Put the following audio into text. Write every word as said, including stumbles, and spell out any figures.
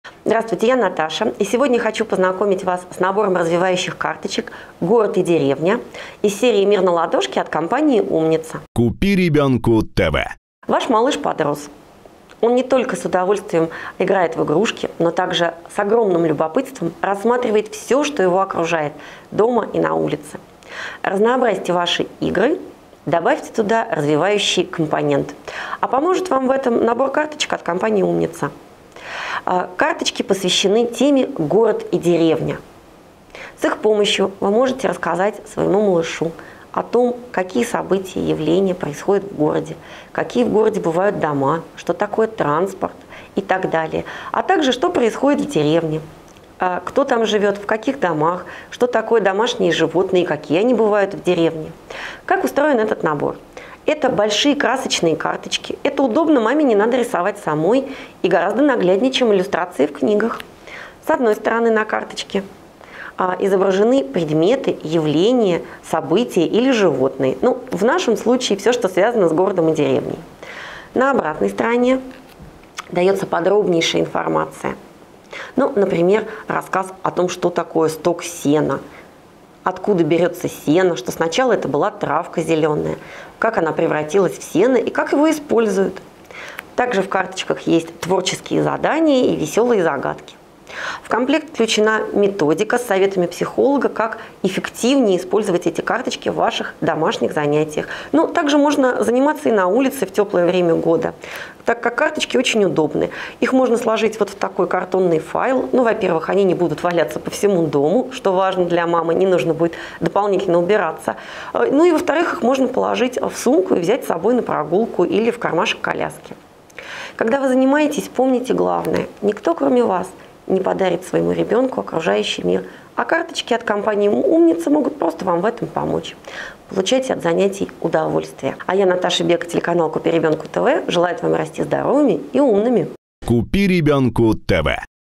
Здравствуйте, я Наташа, и сегодня хочу познакомить вас с набором развивающих карточек «Город и деревня» из серии «Мир на ладошке» от компании «Умница». Купи ребенку ТВ. Ваш малыш подрос. Он не только с удовольствием играет в игрушки, но также с огромным любопытством рассматривает все, что его окружает дома и на улице. Разнообразьте ваши игры, добавьте туда развивающий компонент. А поможет вам в этом набор карточек от компании «Умница». Карточки посвящены теме «Город и деревня». С их помощью вы можете рассказать своему малышу о том, какие события и явления происходят в городе, какие в городе бывают дома, что такое транспорт и так далее, а также что происходит в деревне, кто там живет, в каких домах, что такое домашние животные, какие они бывают в деревне. Как устроен этот набор? Это большие красочные карточки. Это удобно, маме не надо рисовать самой и гораздо нагляднее, чем иллюстрации в книгах. С одной стороны на карточке а, изображены предметы, явления, события или животные. Ну, в нашем случае все, что связано с городом и деревней. На обратной стороне дается подробнейшая информация. Ну, например, рассказ о том, что такое сток сена, откуда берется сено, что сначала это была травка зеленая, как она превратилась в сено и как его используют. Также в карточках есть творческие задания и веселые загадки. В комплект включена методика с советами психолога, как эффективнее использовать эти карточки в ваших домашних занятиях. Ну, также можно заниматься и на улице в теплое время года, так как карточки очень удобны. Их можно сложить вот в такой картонный файл. Ну, во-первых, они не будут валяться по всему дому, что важно для мамы, не нужно будет дополнительно убираться. Ну и, во-вторых, их можно положить в сумку и взять с собой на прогулку или в кармашек коляски. Когда вы занимаетесь, помните главное: никто, кроме вас, не подарит своему ребенку окружающий мир. А карточки от компании «Умница» могут просто вам в этом помочь. Получайте от занятий удовольствие. А я, Наташа Бека, телеканал «Купи ребенку ТВ», желаю вам расти здоровыми и умными. Купи ребенку ТВ.